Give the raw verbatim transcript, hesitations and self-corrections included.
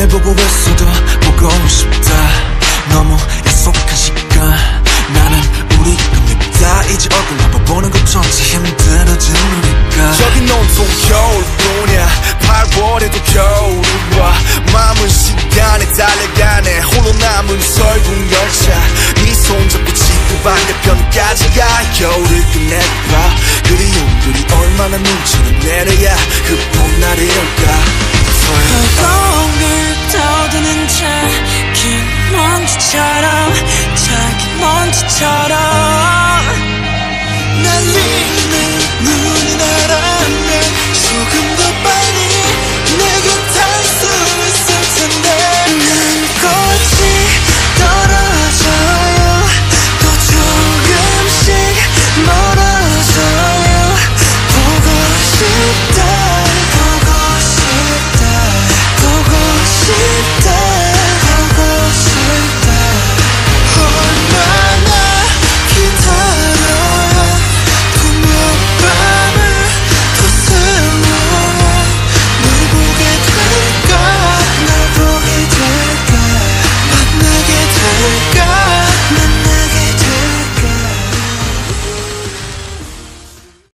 날 보고 있어도 보고 싶다. 너무 약속한 시간 나는 우리 겁니다. 이제 얼굴 한번 보는 것조차 힘들어진 우리가. 저긴 온통 겨울뿐이야. 팔월에도 겨울